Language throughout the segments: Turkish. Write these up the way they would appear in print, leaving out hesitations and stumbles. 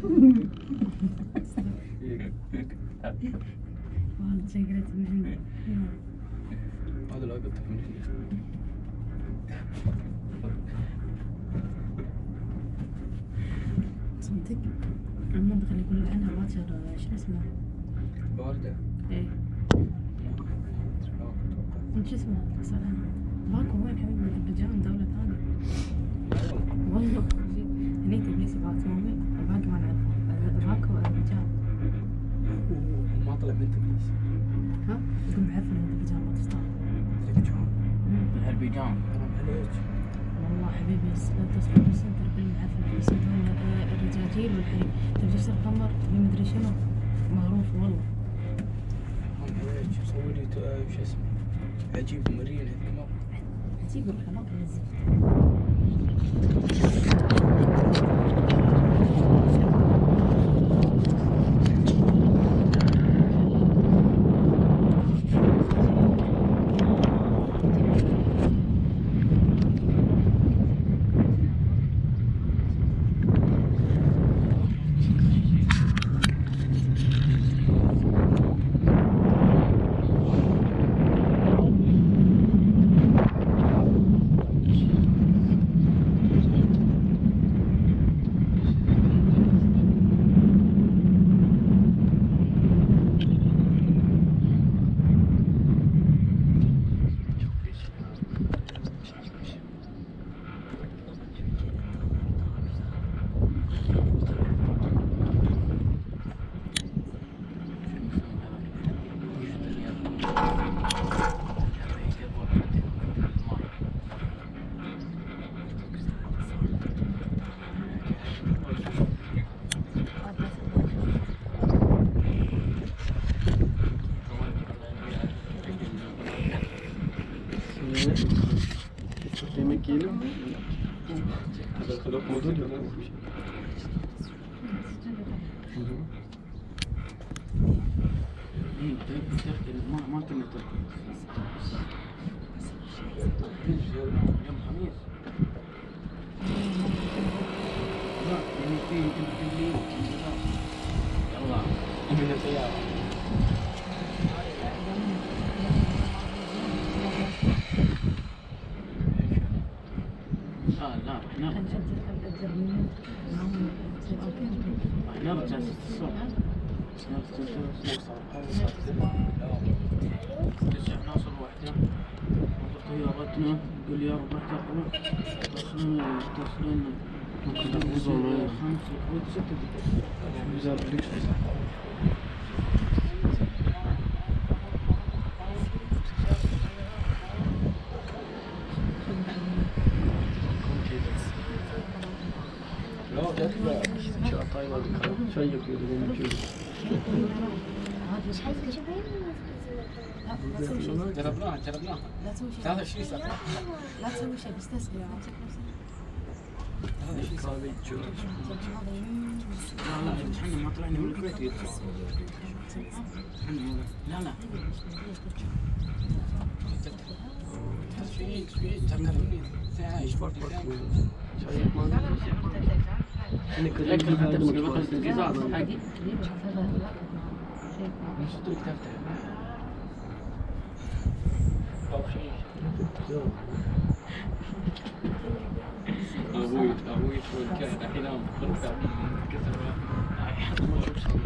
والله شكلت من عندي. هذا لا قلت من هنا. صدق المنطقة اللي يقول عنها باكر شو اسمه؟ باردة. ايه. انت شو اسمه؟ اسأل عنها. باكو وين حبيبي؟ أذربيجان دولة ثانية. والله هني تبليسي باتومي الباقي ما نعرفه. باكو وأذربيجان. ما طلع من تبليس. ها؟ يقول بعرف إن أذربيجان ما تستاهل. أذربيجان. أذربيجان. حرام عليك. والله حبيبي لا تصبر بس انت الكل معفن بس الرجاجيل والحين تبي تشتري خمر تبي مدري شنو معروف والله. حرام عليك سوي لي شو اسمه عجيب مرين هذيك ما عجيب روح الاماكن الزفت. كيلو هذا خلوق موجود ولا ما كنا تركي يوم خميس لا يعني في الليل يلا من السيارة لا نرجع 6 الصبح نرجع نوصل وحدة ناخذ طيارتنا نقول يا رب تصلون ممكن توصل 5 6 دقائق شيك يدرون جربناها لا تسوي شيء 23 ساعة لا تسوي شيء بس تسوي هذا شيء صار لا احنا ما طلعنا من الكويت لا شوي تكلمني ساعة ايش فرق شيك ما أنا كذا كذا أبوي شو كان الحين أنا بخلص كسر حتى ما شوف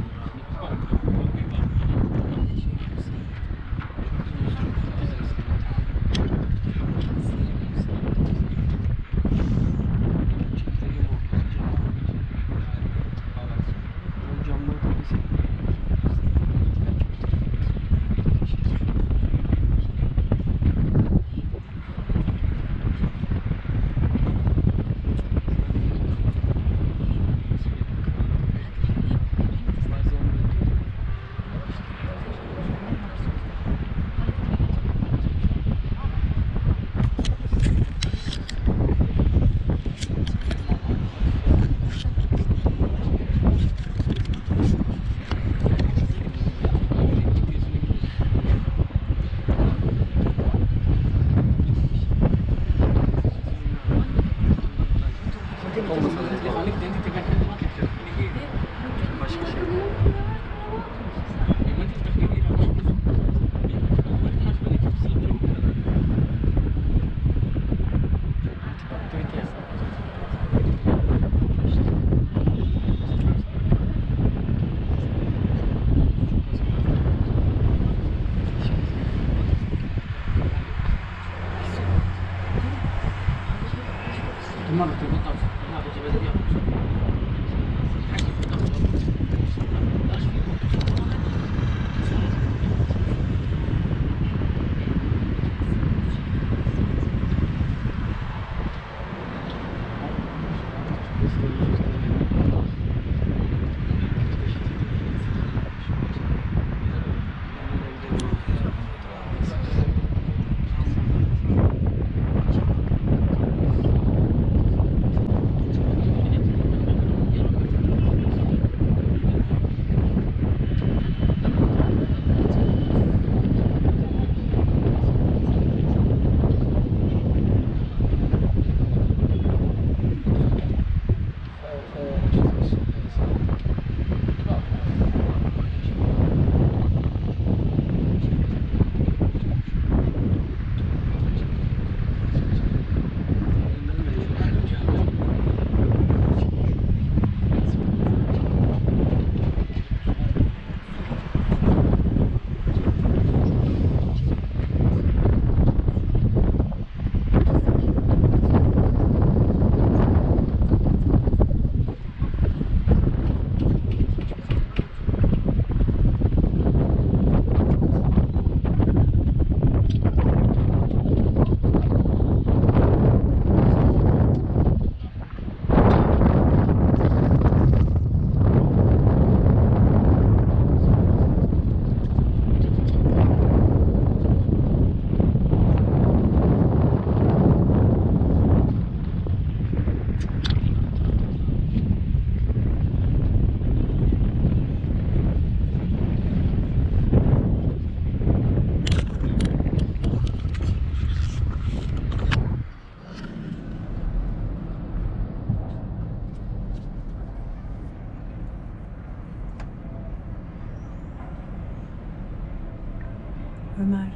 Ömer.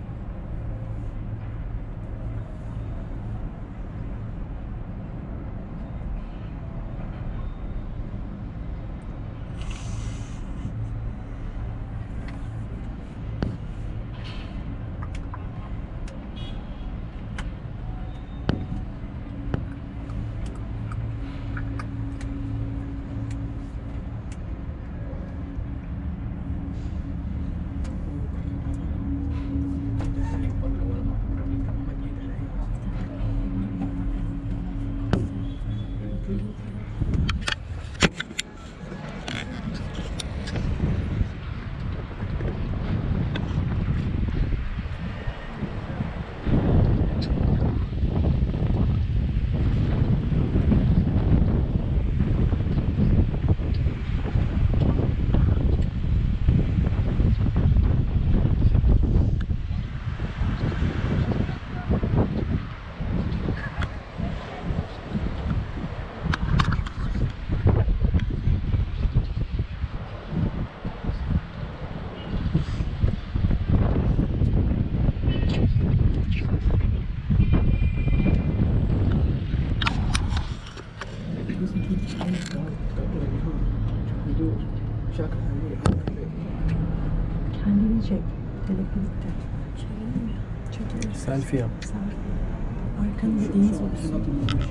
Kendini çek. Telefonda. Çekelim mi? Çekelim. Selfie yap. Arkanızda deniz olsun.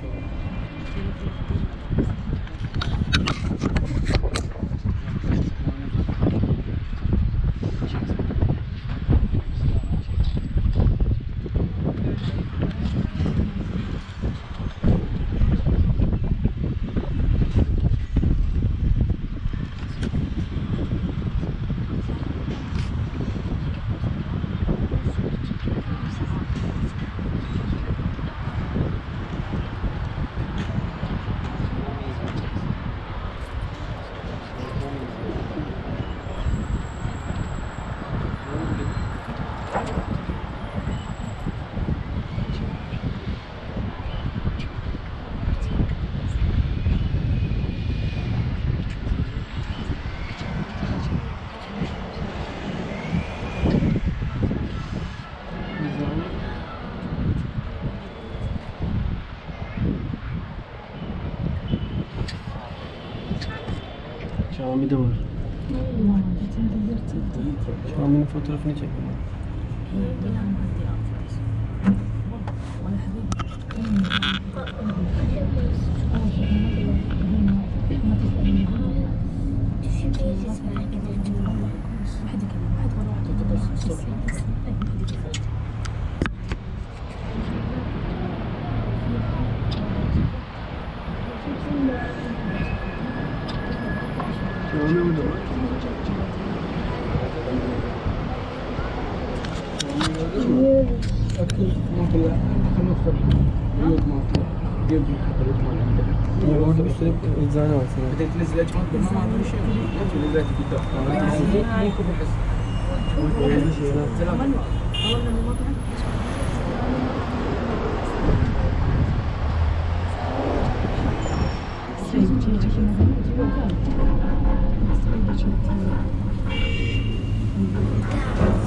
Cami de var. Caminin fotoğrafını çek. Cami mi de var? Orada bir sürü eczane var sana. بدك تنزل اجمل ما عندي شيء نزلت في Thank you.